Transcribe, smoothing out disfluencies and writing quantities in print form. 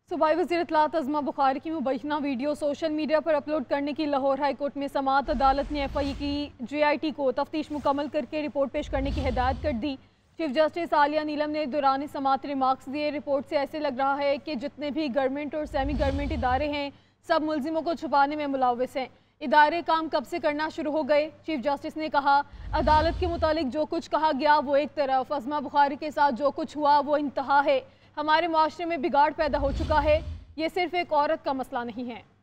सूबाई वज़ीर इत्तलात अज़मा बुखारी की मुबैना वीडियो सोशल मीडिया पर अपलोड करने की लाहौर हाई कोर्ट में समाअत अदालत ने FI की JIT को तफ्तीश मुकम्मल करके रिपोर्ट पेश करने की हिदायत कर दी। चीफ जस्टिस आलिया नीलम ने दौरान समाअत रिमार्क्स दिए। रिपोर्ट से ऐसे लग रहा है कि जितने भी गवर्नमेंट और सेमी गवर्नमेंट इदारे हैं सब मुलजिमों को छुपाने में मुलव्वस हैं। इदारे काम कब से करना शुरू हो गए। चीफ जस्टिस ने कहा, अदालत के मुतालिक जो कुछ कहा गया वो एक तरफ, अज़मा बुखारी के साथ जो कुछ हुआ वो इंतहा है। हमारे मुआशरे में बिगाड़ पैदा हो चुका है। ये सिर्फ एक औरत का मसला नहीं है।